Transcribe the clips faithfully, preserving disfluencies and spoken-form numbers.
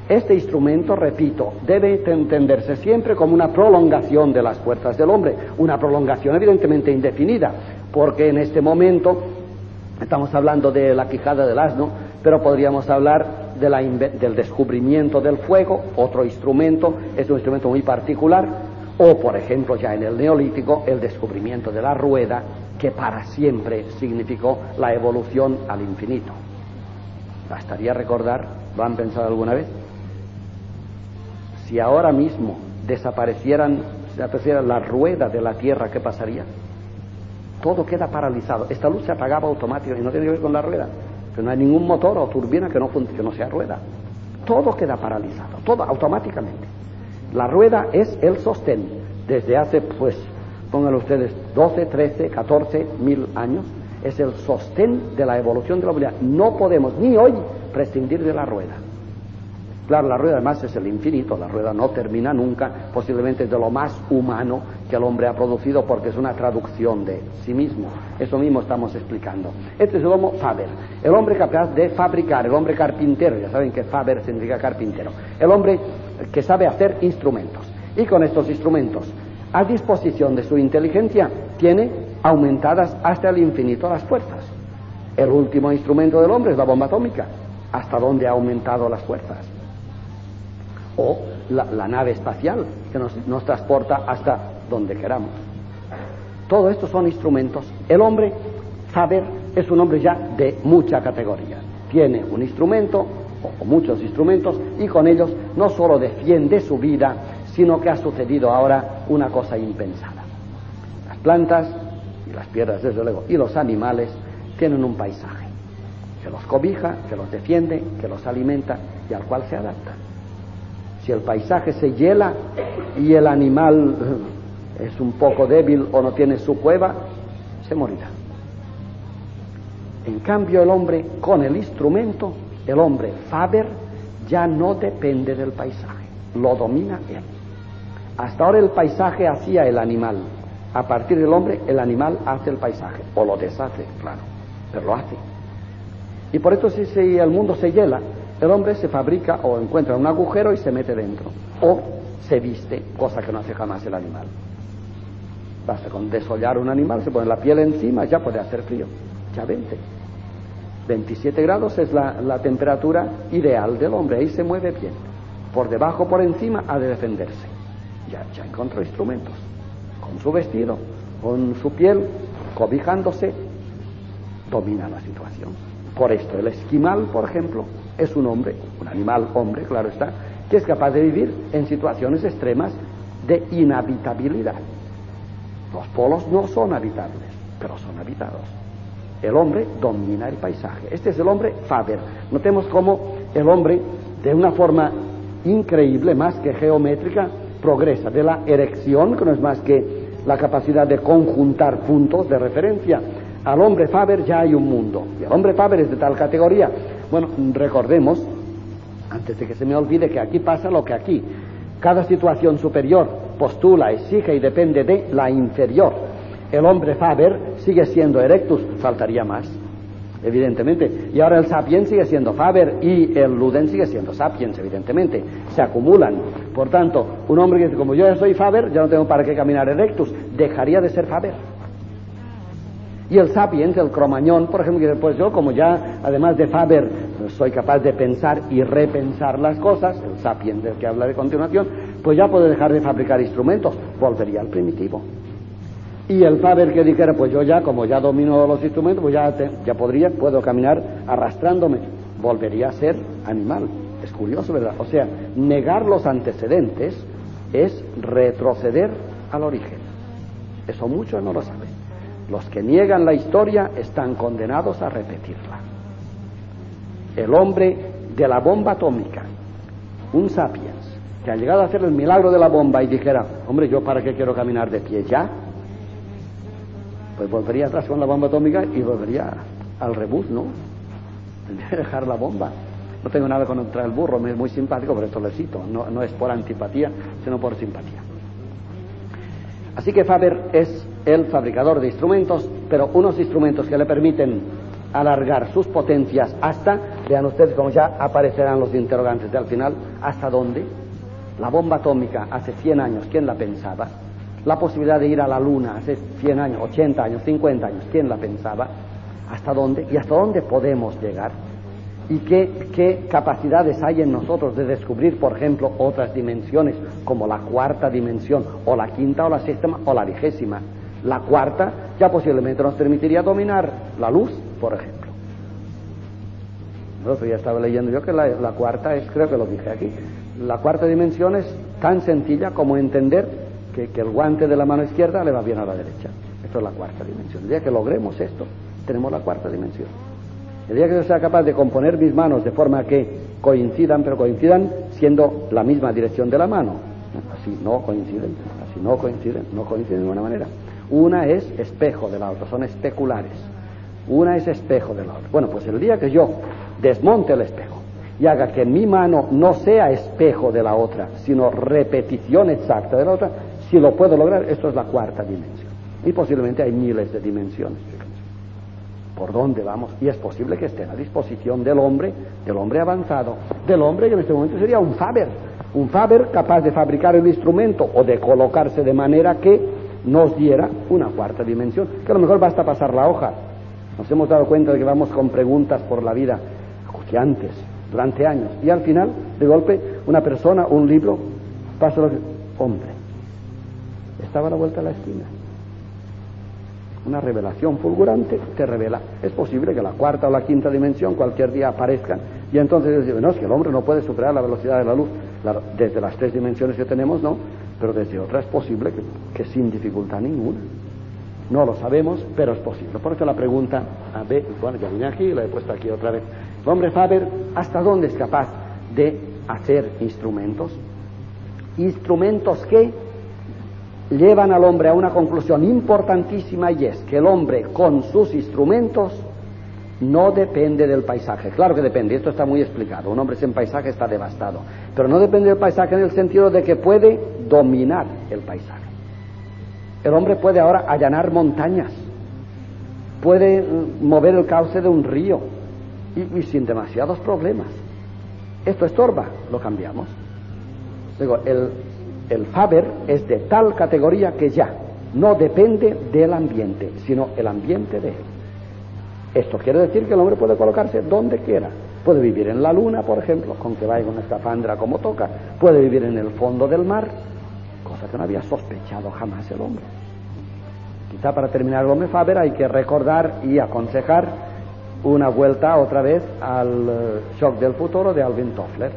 Este instrumento, repito, debe entenderse siempre como una prolongación de las fuerzas del hombre, una prolongación evidentemente indefinida, porque en este momento estamos hablando de la quijada del asno, pero podríamos hablar de la del descubrimiento del fuego, otro instrumento, es un instrumento muy particular, o por ejemplo ya en el Neolítico, el descubrimiento de la rueda, que para siempre significó la evolución al infinito. Bastaría recordar, ¿lo han pensado alguna vez? Si ahora mismo desaparecieran, desapareciera la rueda de la Tierra, ¿qué pasaría? Todo queda paralizado. Esta luz se apagaba automáticamente y no tiene que ver con la rueda, que no hay ningún motor o turbina que no, que no sea rueda. Todo queda paralizado, todo automáticamente. La rueda es el sostén. Desde hace, pues, pónganlo ustedes, doce, trece, catorce mil años, es el sostén de la evolución de la humanidad. No podemos ni hoy prescindir de la rueda. Claro, la rueda además es el infinito, la rueda no termina nunca, posiblemente es de lo más humano que el hombre ha producido porque es una traducción de sí mismo. Eso mismo estamos explicando. Este es el Homo Faber, el hombre capaz de fabricar, el hombre carpintero, ya saben que Faber significa carpintero, el hombre que sabe hacer instrumentos. Y con estos instrumentos, a disposición de su inteligencia, tiene aumentadas hasta el infinito las fuerzas. El último instrumento del hombre es la bomba atómica. ¿Hasta dónde ha aumentado las fuerzas? O la, la nave espacial que nos, nos transporta hasta donde queramos. Todo esto son instrumentos. El hombre, Faber, es un hombre ya de mucha categoría. Tiene un instrumento, o, o muchos instrumentos, y con ellos no solo defiende su vida, sino que ha sucedido ahora una cosa impensada. Las plantas, y las piedras desde luego, y los animales tienen un paisaje que los cobija, que los defiende, que los alimenta y al cual se adaptan. Si el paisaje se hiela y el animal es un poco débil o no tiene su cueva, se morirá. En cambio, el hombre, con el instrumento, el hombre Faber, ya no depende del paisaje, lo domina él. Hasta ahora el paisaje hacía el animal. A partir del hombre, el animal hace el paisaje, o lo deshace, claro, pero lo hace. Y por eso si, si el mundo se hiela, el hombre se fabrica o encuentra un agujero y se mete dentro, o se viste, cosa que no hace jamás el animal. Basta con desollar un animal, se pone la piel encima, ya puede hacer frío, ya vente. veintisiete grados es la, la temperatura ideal del hombre, ahí se mueve bien. Por debajo, por encima, ha de defenderse. Ya, ya encontró instrumentos, con su vestido, con su piel, cobijándose, domina la situación. Por esto, el esquimal, por ejemplo, es un hombre, un animal hombre, claro está, que es capaz de vivir en situaciones extremas de inhabitabilidad. Los polos no son habitables, pero son habitados. El hombre domina el paisaje. Este es el hombre Faber. Notemos cómo el hombre, de una forma increíble, más que geométrica, progresa de la erección, que no es más que la capacidad de conjuntar puntos de referencia. Al hombre Faber ya hay un mundo, y el hombre Faber es de tal categoría. Bueno, recordemos, antes de que se me olvide, que aquí pasa lo que aquí. Cada situación superior postula, exige y depende de la inferior. El hombre Faber sigue siendo Erectus, faltaría más, evidentemente. Y ahora el Sapiens sigue siendo Faber y el Luden sigue siendo Sapiens, evidentemente. Se acumulan. Por tanto, un hombre que dice, como yo ya soy Faber, ya no tengo para qué caminar Erectus, dejaría de ser Faber. Y el Sapiens, el Cromañón, por ejemplo, que después yo, como ya, además de Faber, soy capaz de pensar y repensar las cosas, el Sapiens del que hablaré a continuación, pues ya puedo dejar de fabricar instrumentos, volvería al primitivo. Y el Faber que dijera, pues yo ya, como ya domino los instrumentos, pues ya, te, ya podría, puedo caminar arrastrándome, volvería a ser animal. Es curioso, ¿verdad? O sea, negar los antecedentes es retroceder al origen. Eso muchos no lo saben. Los que niegan la historia están condenados a repetirla. El hombre de la bomba atómica, un Sapiens, que ha llegado a hacer el milagro de la bomba y dijera, hombre, ¿yo para qué quiero caminar de pie ya? Pues volvería atrás con la bomba atómica y volvería al rebus, ¿no? Tendría que dejar la bomba. No tengo nada contra el burro, me es muy simpático, pero esto lo cito, no, no es por antipatía, sino por simpatía. Así que Faber es el fabricador de instrumentos, pero unos instrumentos que le permiten alargar sus potencias hasta Vean ustedes cómo ya aparecerán los interrogantes de al final. ¿Hasta dónde? La bomba atómica hace cien años, ¿quién la pensaba? La posibilidad de ir a la luna hace cien años, ochenta años, cincuenta años, ¿quién la pensaba? ¿Hasta dónde? ¿Y hasta dónde podemos llegar? ¿Y qué, qué capacidades hay en nosotros de descubrir, por ejemplo, otras dimensiones, como la cuarta dimensión, o la quinta, o la séptima, o la vigésima? La cuarta ya posiblemente nos permitiría dominar la luz, por ejemplo. El otro día estaba leyendo yo que la, la cuarta es, creo que lo dije aquí, la cuarta dimensión es tan sencilla como entender que, que el guante de la mano izquierda le va bien a la derecha. Esto es la cuarta dimensión. El día que logremos esto, tenemos la cuarta dimensión. El día que yo sea capaz de componer mis manos de forma que coincidan, pero coincidan siendo la misma dirección de la mano. Así no coinciden, así no coinciden, no coinciden de ninguna manera. Una es espejo de la otra, son especulares. Una es espejo de la otra. Bueno, pues el día que yo desmonte el espejo y haga que mi mano no sea espejo de la otra, sino repetición exacta de la otra, si lo puedo lograr, esto es la cuarta dimensión. Y posiblemente hay miles de dimensiones. ¿Por dónde vamos? Y es posible que estén a disposición del hombre, del hombre avanzado, del hombre que en este momento sería un Faber, un Faber capaz de fabricar el instrumento o de colocarse de manera que nos diera una cuarta dimensión, que a lo mejor basta pasar la hoja. Nos hemos dado cuenta de que vamos con preguntas por la vida acuciantes durante años, y al final, de golpe, una persona, un libro, pasa lo que... hombre, estaba a la vuelta de la esquina. Una revelación fulgurante te revela. Es posible que la cuarta o la quinta dimensión cualquier día aparezcan, y entonces dicen, no, es que el hombre no puede superar la velocidad de la luz. La, desde las tres dimensiones que tenemos, no, pero desde otra es posible que, que sin dificultad ninguna. No lo sabemos, pero es posible. Por eso la pregunta, a ver, bueno, ya vine aquí, la he puesto aquí otra vez. El hombre Faber, ¿hasta dónde es capaz de hacer instrumentos? Instrumentos que llevan al hombre a una conclusión importantísima, y es que el hombre con sus instrumentos no depende del paisaje. Claro que depende, esto está muy explicado. Un hombre sin paisaje está devastado, pero no depende del paisaje en el sentido de que puede dominar el paisaje. El hombre puede ahora allanar montañas, puede mover el cauce de un río y, y sin demasiados problemas. Esto estorba, lo cambiamos. Digo, el El Faber es de tal categoría que ya no depende del ambiente, sino el ambiente de él. Esto quiere decir que el hombre puede colocarse donde quiera. Puede vivir en la luna, por ejemplo, con que vaya una escafandra como toca. Puede vivir en el fondo del mar, cosa que no había sospechado jamás el hombre. Quizá para terminar el hombre Faber hay que recordar y aconsejar una vuelta otra vez al uh, Shock del futuro de Alvin Toffler.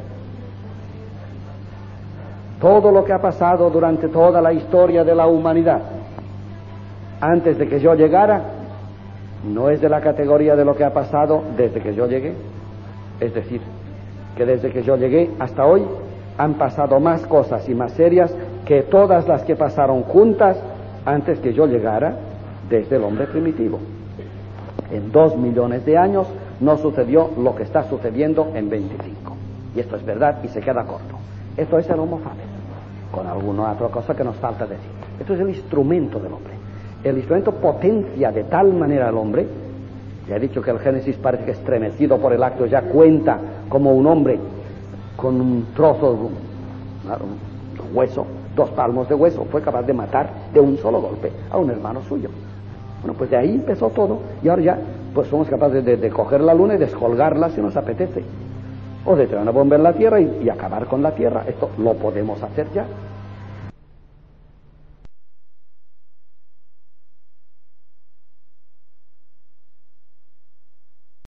Todo lo que ha pasado durante toda la historia de la humanidad, antes de que yo llegara, no es de la categoría de lo que ha pasado desde que yo llegué. Es decir, que desde que yo llegué hasta hoy han pasado más cosas y más serias que todas las que pasaron juntas antes que yo llegara desde el hombre primitivo. En dos millones de años no sucedió lo que está sucediendo en veinticinco. Y esto es verdad y se queda corto. Esto es el Homo Faber, con alguna otra cosa que nos falta decir. Esto es el instrumento del hombre. El instrumento potencia de tal manera al hombre. Ya he dicho que el Génesis parece que estremecido por el acto ya cuenta como un hombre con un trozo, un hueso, dos palmos de hueso, fue capaz de matar de un solo golpe a un hermano suyo. Bueno, pues de ahí empezó todo, y ahora ya pues somos capaces de, de coger la luna y descolgarla si nos apetece, o de traer una bomba en la Tierra y, y acabar con la Tierra. Esto lo podemos hacer ya.